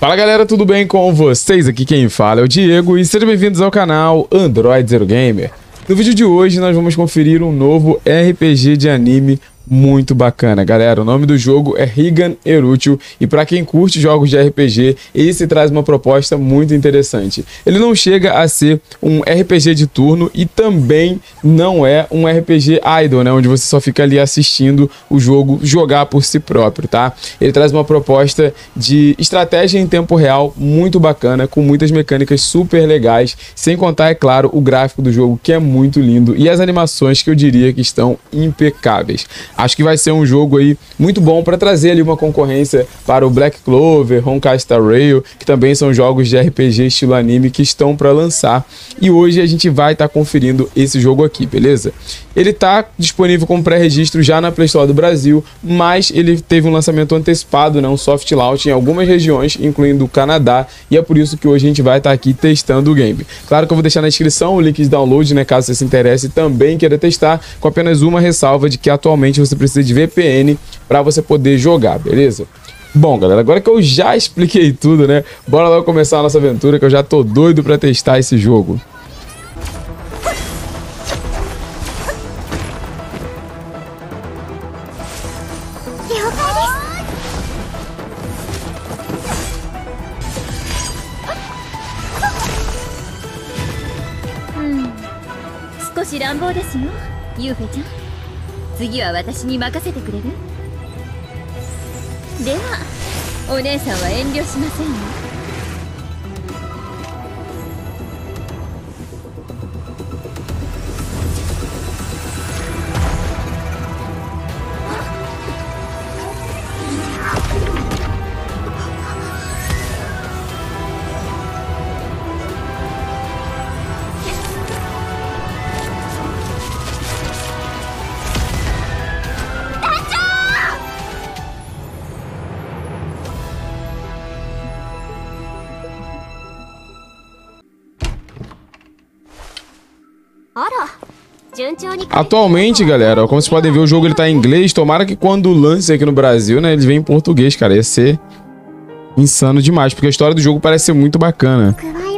Fala galera, tudo bem com vocês? Aqui quem fala é o Diego e sejam bem-vindos ao canal Android Zero Gamer. No vídeo de hoje nós vamos conferir um novo RPG de anime muito bacana, galera. O nome do jogo é Rigan Erutio e para quem curte jogos de RPG, esse traz uma proposta muito interessante. Ele não chega a ser um RPG de turno e também não é um RPG idle, né, onde você só fica ali assistindo o jogo jogar por si próprio, tá? Ele traz uma proposta de estratégia em tempo real muito bacana, com muitas mecânicas super legais, sem contar, é claro, o gráfico do jogo que é muito lindo e as animações que eu diria que estão impecáveis. Acho que vai ser um jogo aí muito bom para trazer ali uma concorrência para o Black Clover, Honkai Star Rail, que também são jogos de RPG estilo anime que estão para lançar. E hoje a gente vai estar conferindo esse jogo aqui, beleza? Ele está disponível como pré-registro já na Play Store do Brasil, mas ele teve um lançamento antecipado, né, um soft launch em algumas regiões, incluindo o Canadá, e é por isso que hoje a gente vai estar aqui testando o game. Claro que eu vou deixar na descrição o link de download, né, caso você se interesse e também queira testar, com apenas uma ressalva de que atualmente você precisa de VPN para você poder jogar, beleza? Bom, galera, agora que eu já expliquei tudo, né, bora logo começar a nossa aventura, que eu já tô doido para testar esse jogo. Atualmente, galera, como vocês podem ver, o jogo ele tá em inglês. Tomara que quando lance aqui no Brasil, né, ele venha em português, cara. Ia ser insano demais, porque a história do jogo parece ser muito bacana.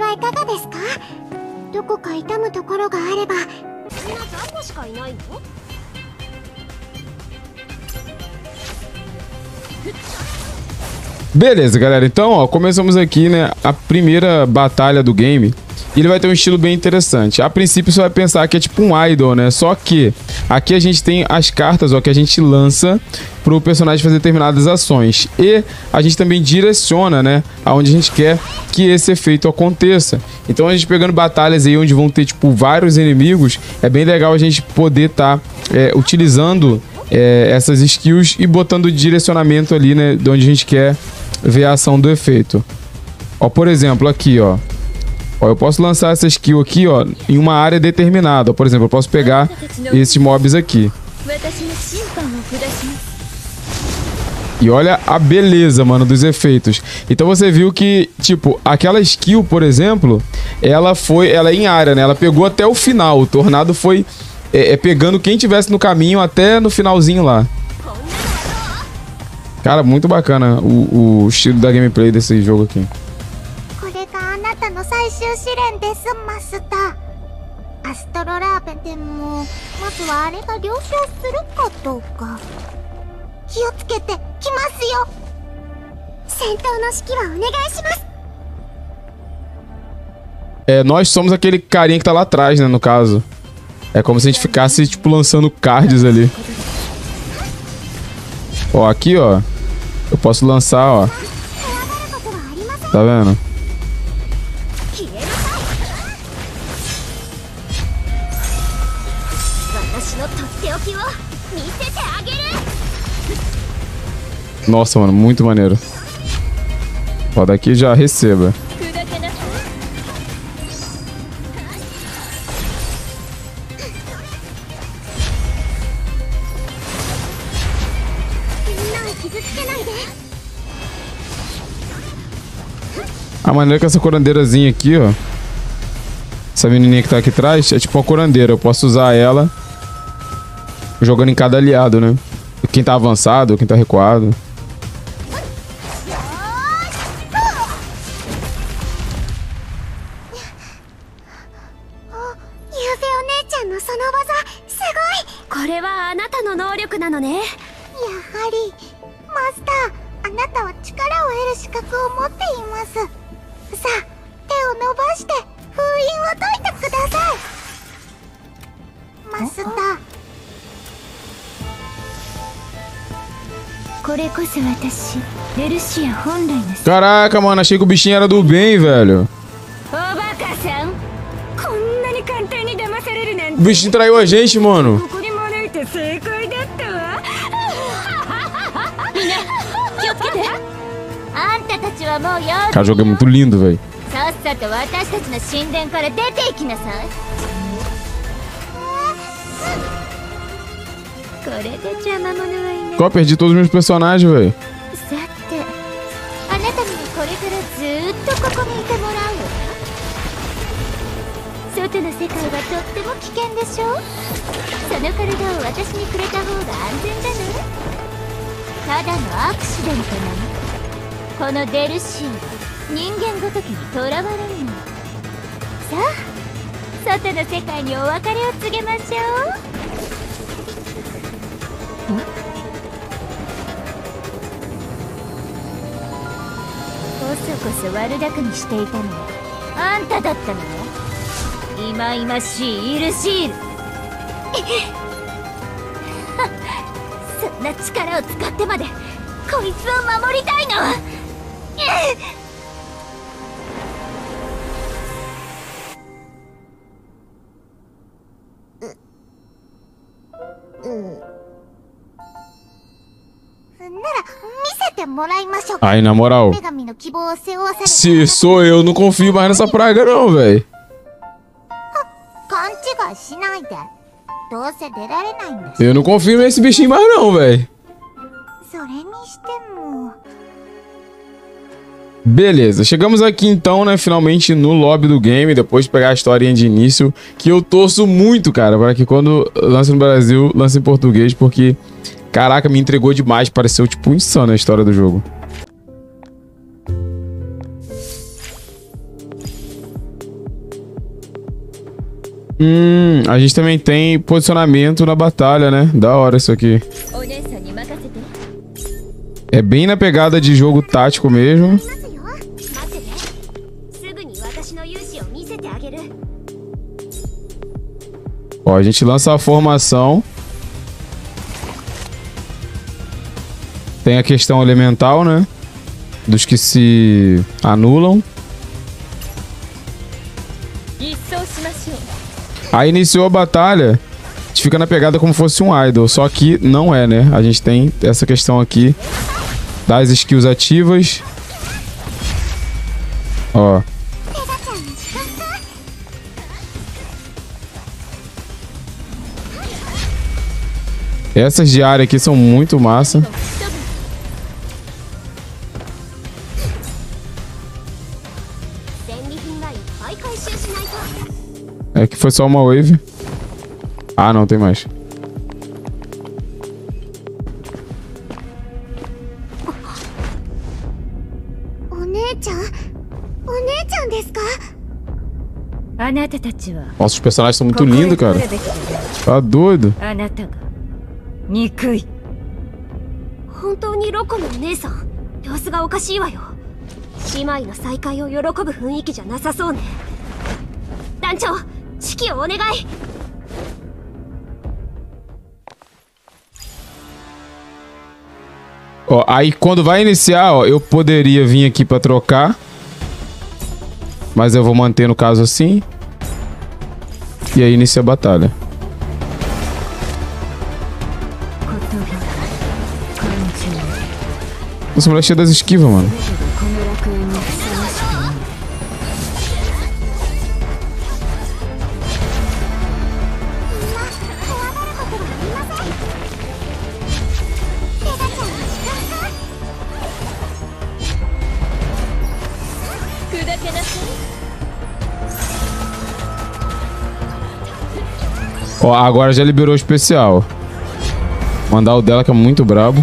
Beleza, galera. Então, ó, começamos aqui, né, a primeira batalha do game. E ele vai ter um estilo bem interessante. A princípio você vai pensar que é tipo um idol, né? Só que aqui a gente tem as cartas, ó, que a gente lança pro personagem fazer determinadas ações. E a gente também direciona, né, aonde a gente quer que esse efeito aconteça. Então a gente pegando batalhas aí onde vão ter tipo vários inimigos, é bem legal a gente poder estar utilizando essas skills e botando direcionamento ali, né, de onde a gente quer ver a ação do efeito. Ó, por exemplo, aqui, ó. Ó, eu posso lançar essa skill aqui, ó, em uma área determinada. Por exemplo, eu posso pegar esses mobs aqui. E olha a beleza, mano, dos efeitos. Então você viu que, tipo, aquela skill, por exemplo, ela é em área, né? Ela pegou até o final. O tornado foi pegando quem tivesse no caminho até no finalzinho lá. Cara, muito bacana o estilo da gameplay desse jogo aqui. Nós somos aquele carinha que tá lá atrás, né, no caso. É como se a gente ficasse, tipo, lançando cards ali. Ó, aqui, ó. Eu posso lançar, ó. Tá vendo? Nossa, mano, muito maneiro. Ó, daqui já receba. A maneira que essa curandeirazinha aqui, ó. Essa menininha que tá aqui atrás é tipo uma curandeira. Eu posso usar ela jogando em cada aliado, né? Quem tá avançado, quem tá recuado. 能力なのね。やはりマスター、あなたは力を得る資格を持っています。さあ、手を伸ばして封印を解いてください。マスター、これこそ私、レルシア本来の。 Caraca, mano, achei que o bichinho era do bem, velho. O bichinho traiu a gente, mano. Cara, o jogo é muito lindo, velho. Qual? Perdi todos os meus personagens, velho. Aí, na moral, se sou eu, não confio mais nessa praga não, velho. Eu não confio nesse bichinho mais não, velho. Beleza, chegamos aqui então, né, finalmente no lobby do game, depois de pegar a historinha de início, que eu torço muito, cara, para que quando lança no Brasil, lance em português, porque, caraca, me entregou demais, pareceu, tipo, insano a história do jogo. A gente também tem posicionamento na batalha, né? Da hora isso aqui. É bem na pegada de jogo tático mesmo. Ó, a gente lança a formação. Tem a questão elemental, né? Dos que se anulam. Aí iniciou a batalha. A gente fica na pegada como fosse um idol. Só que não é, né? A gente tem essa questão aqui das skills ativas. Ó. Essas de área aqui são muito massa. É que foi só uma wave. Ah, não, tem mais. Nossa, os personagens são muito lindos, cara. Tá doido. Ó, aí quando vai iniciar, ó, eu poderia vir aqui pra trocar. Mas eu vou manter no caso assim. E aí inicia a batalha. Nossa, mulher cheia das esquivas, mano. Ó, agora já liberou o especial. Mandar o dela que é muito brabo.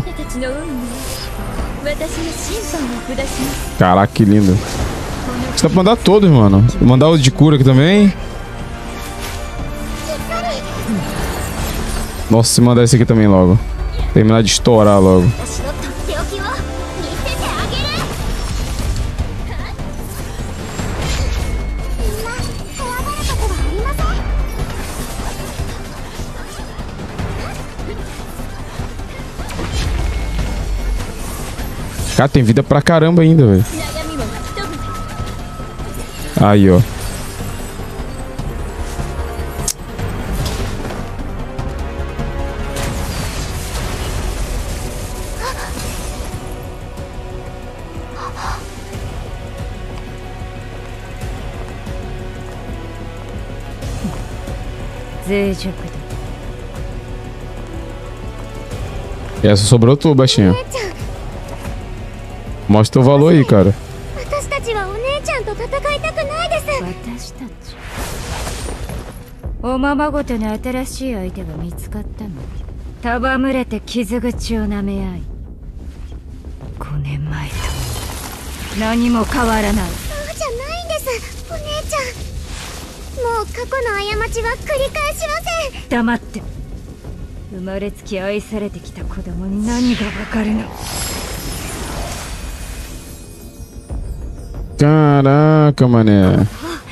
Caraca, que lindo. Dá pra mandar todos, mano. Vou mandar o de cura aqui também. Nossa, se mandar esse aqui também logo. Terminar de estourar logo. Cara, tem vida pra caramba ainda, velho. Aí, ó. Essa sobrou tu, baixinho. Mostra teu valor aí, cara. Caraca, mané.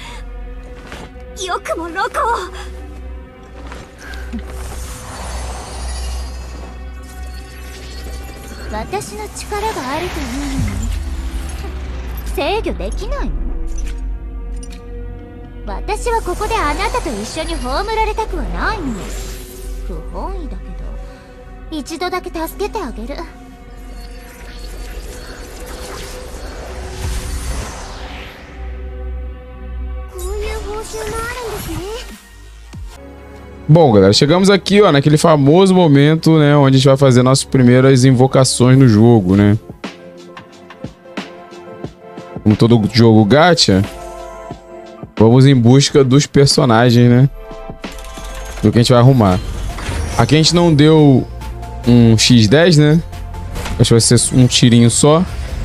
Bom, galera, chegamos aqui, ó, naquele famoso momento, né, onde a gente vai fazer nossas primeiras invocações no jogo, né? Como todo jogo gacha, vamos em busca dos personagens, né? Do que a gente vai arrumar. Aqui a gente não deu um X10, né? Acho que vai ser um tirinho só.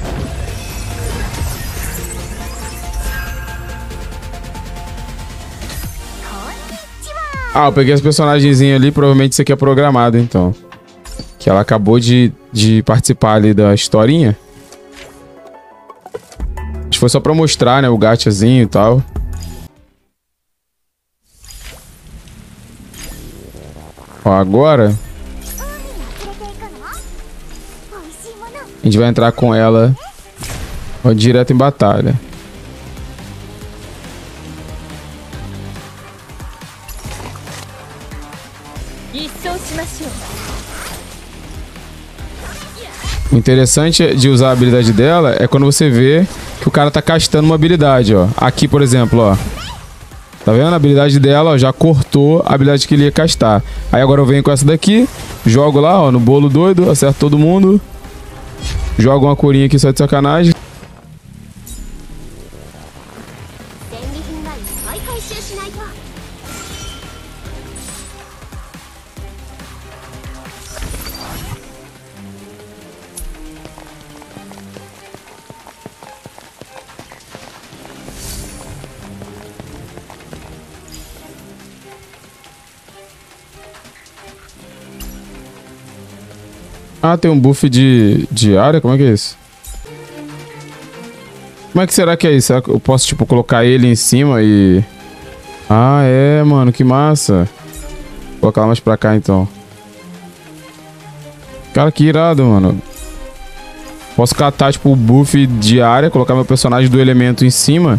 Ah, eu peguei as personagenzinhas ali, provavelmente isso aqui é programado, então. Que ela acabou de participar ali da historinha. Acho que foi só pra mostrar, né, o gachazinho e tal. Ó, agora a gente vai entrar com ela, ó, direto em batalha. O interessante de usar a habilidade dela é quando você vê que o cara tá castando uma habilidade, ó. Aqui, por exemplo, ó. Tá vendo? A habilidade dela, ó, já cortou a habilidade que ele ia castar. Aí agora eu venho com essa daqui, jogo lá, ó, no bolo doido, acerto todo mundo. Jogo uma corinha aqui só de sacanagem. Ah, tem um buff de área? Como é que é isso? Como é que será que é isso? Será que eu posso, tipo, colocar ele em cima e... Ah, é, mano, que massa. Vou colocar ela mais pra cá, então. Cara, que irado, mano. Posso catar, tipo, o buff de área, colocar meu personagem do elemento em cima.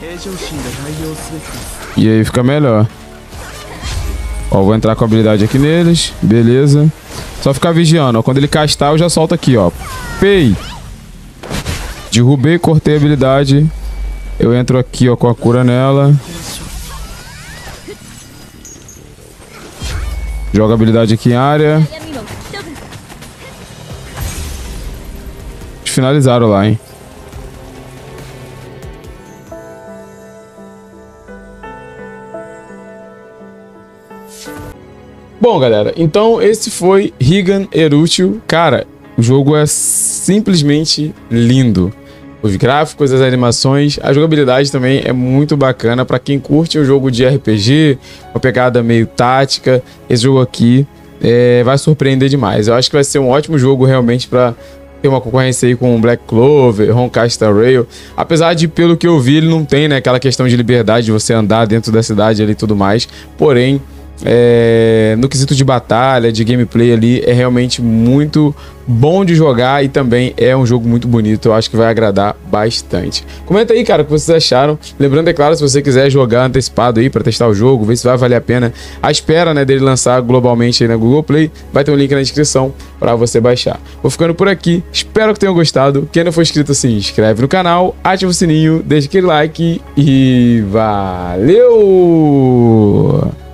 E aí fica melhor. Ó, vou entrar com a habilidade aqui neles. Beleza. Só ficar vigiando, ó. Quando ele castar, eu já solto aqui, ó. Pei! Derrubei, cortei a habilidade. Eu entro aqui, ó, com a cura nela. Joga a habilidade aqui em área. Finalizaram lá, hein? Bom, galera, então esse foi Higan Erutio. Cara, o jogo é simplesmente lindo. Os gráficos, as animações, a jogabilidade também é muito bacana. Pra quem curte um jogo de RPG, uma pegada meio tática, esse jogo aqui vai surpreender demais. Eu acho que vai ser um ótimo jogo realmente para ter uma concorrência aí com Black Clover, Honkai Star Rail. Apesar de, pelo que eu vi, ele não tem, né, aquela questão de liberdade de você andar dentro da cidade ali e tudo mais. Porém, no quesito de batalha, de gameplay ali, é realmente muito bom de jogar e também é um jogo muito bonito. Eu acho que vai agradar bastante. Comenta aí, cara, o que vocês acharam. Lembrando, é claro, se você quiser jogar antecipado aí para testar o jogo, ver se vai valer a pena a espera, né, dele lançar globalmente aí na Google Play, vai ter um link na descrição para você baixar. Vou ficando por aqui, espero que tenham gostado. Quem não for inscrito, se inscreve no canal, ativa o sininho, deixa aquele like e valeu!